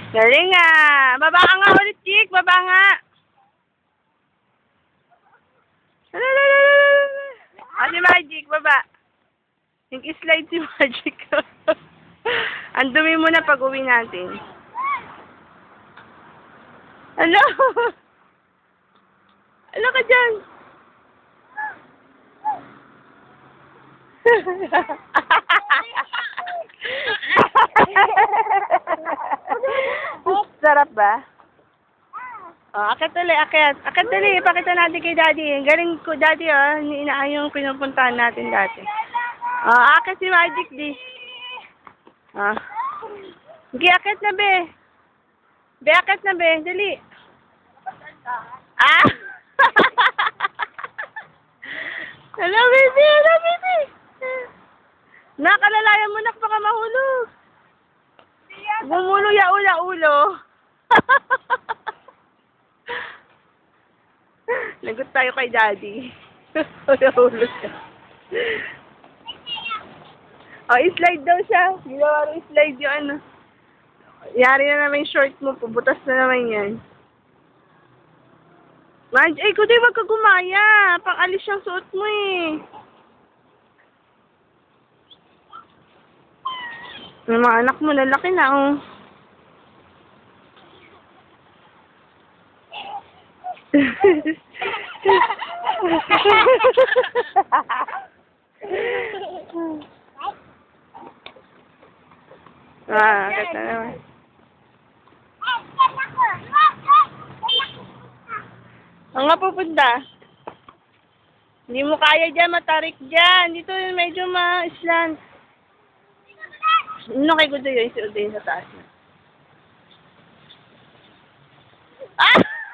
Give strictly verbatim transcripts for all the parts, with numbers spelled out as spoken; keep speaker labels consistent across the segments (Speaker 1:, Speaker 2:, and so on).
Speaker 1: Galing nga. Baba ka nga ulit, chick. Baba nga. Ah, si Magic, baba. Nag-slide si Magic. Ang dumi mo na pag uwi natin. Ano? Ano ka dyan? Sarap ba? Oh, akit ulit, akit. Akit dali, ipakita natin kay Daddy. Ang galing ko, Daddy, oh. Inaan yung pinupuntahan natin dati. Oh, akit si Magic, di. Ah. Sige, akit na, be. Be, akit na, be. Dali. Ah! Hello, baby! Hello, baby! Nakalalayan mo na baka mahulog. Bumulo ya ula-ulo. Lagot tayo kay Daddy. Ula-ulo siya. Oh, i-slide daw siya. Ginawa rin i-slide yung ano. Yari na naman yung short mo. Pubutas na naman yan. Maj, ay, kundi wag ka gumaya. Pang-alis yung suot mo eh. Yung mga anak mo, lalaki na oh. Ah, kata naman. Ang nga pupunta. Hindi mo kaya dyan, matarik dyan. Dito medyo ma-slant. Ano kay Gudo yun? Si Uday sa taas na. Ah!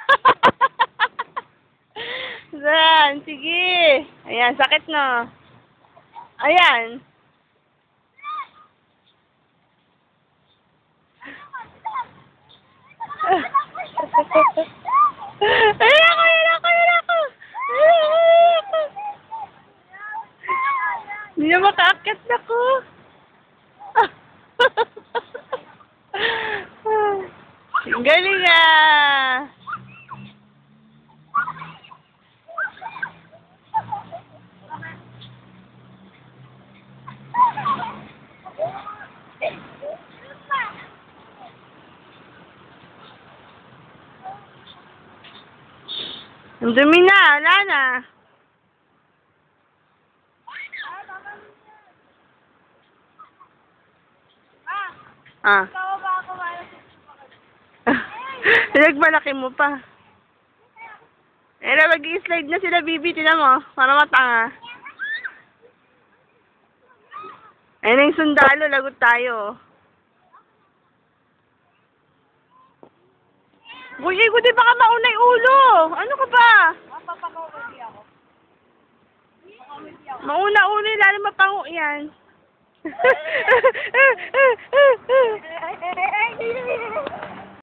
Speaker 1: Saan? Sige. Ayan, sakit no. Ayan. Ayan ako, ayan ako, ayan ako. Hindi na makaakit na ko. Galing ah. Ang dumi na, wala na. Ah. Pinagmalaki mo pa. Eh, mag-i-slide na sila, Bibi. Tinan mo. Para matanga. Ayun na yung sundalo. Lagot tayo. Buyi ko, di baka mauna yung ulo. Ano ka ba? Mauna ulo, lalo mapango yan.